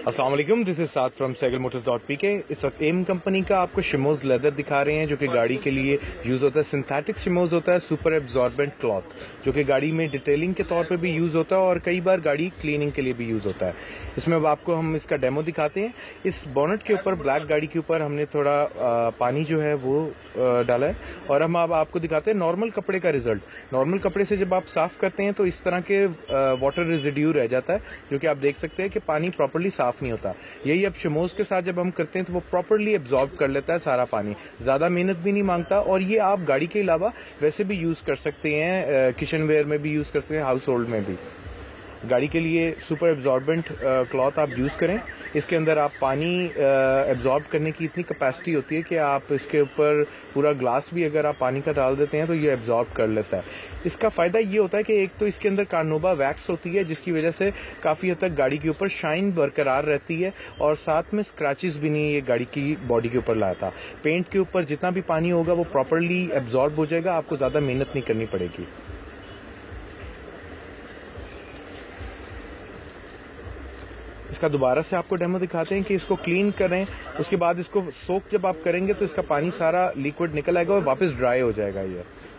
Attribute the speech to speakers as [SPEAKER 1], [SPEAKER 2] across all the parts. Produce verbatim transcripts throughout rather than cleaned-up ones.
[SPEAKER 1] अस्सलाम वालेकुम, this is Saad from cycle motors dot P K. इस वक्त एम कंपनी का आपको शिमोज लेदर दिखा रहे हैं जो कि गाड़ी के लिए यूज होता है। सिंथेटिक शिमोज होता है, सुपर एब्जॉर्बेंट क्लॉथ, जो कि गाड़ी में डिटेलिंग के तौर पे भी यूज होता है और कई बार गाड़ी क्लीनिंग के लिए भी यूज होता है। इसमें अब आपको हम इसका डेमो दिखाते हैं। इस बोनट के ऊपर, ब्लैक गाड़ी के ऊपर हमने थोड़ा आ, पानी जो है वो आ, डाला है और हम अब आपको दिखाते हैं नॉर्मल कपड़े का रिजल्ट। नॉर्मल कपड़े से जब आप साफ करते हैं तो इस तरह के वाटर रेजिड्यू रह जाता है, जो कि आप देख सकते हैं कि पानी प्रॉपर्ली साफ नहीं होता। यही अब शिमोज के साथ जब हम करते हैं तो वो प्रॉपर्ली एब्जॉर्ब कर लेता है सारा पानी, ज्यादा मेहनत भी नहीं मांगता। और ये आप गाड़ी के अलावा वैसे भी यूज कर सकते हैं, किचन वेयर में भी यूज कर सकते हैं, हाउस होल्ड में भी। गाड़ी के लिए सुपर एब्जॉर्बेंट क्लॉथ आप यूज करें। इसके अंदर आप पानी एब्जॉर्ब करने की इतनी कैपेसिटी होती है कि आप इसके ऊपर पूरा ग्लास भी अगर आप पानी का डाल देते हैं तो ये एब्जॉर्ब कर लेता है। इसका फायदा ये होता है कि एक तो इसके अंदर कार्नोबा वैक्स होती है, जिसकी वजह से काफी हद तक गाड़ी के ऊपर शाइन बरकरार रहती है और साथ में स्क्रैचेस भी नहीं ये गाड़ी की बॉडी के ऊपर लाता। पेंट के ऊपर जितना भी पानी होगा वो प्रॉपरली एब्जॉर्ब हो जाएगा, आपको ज्यादा मेहनत नहीं करनी पड़ेगी। इसका दोबारा से आपको डेमो दिखाते हैं कि इसको क्लीन करें, उसके बाद इसको सोक जब आप करेंगे तो इसका पानी सारा लिक्विड निकल आएगा और वापस ड्राई हो जाएगा। ये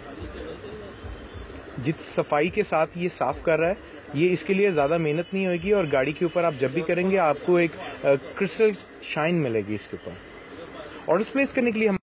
[SPEAKER 1] जित सफाई के साथ ये साफ कर रहा है, ये इसके लिए ज्यादा मेहनत नहीं होगी और गाड़ी के ऊपर आप जब भी करेंगे आपको एक क्रिस्टल शाइन मिलेगी इसके ऊपर। और स्पेस करने के लिए हम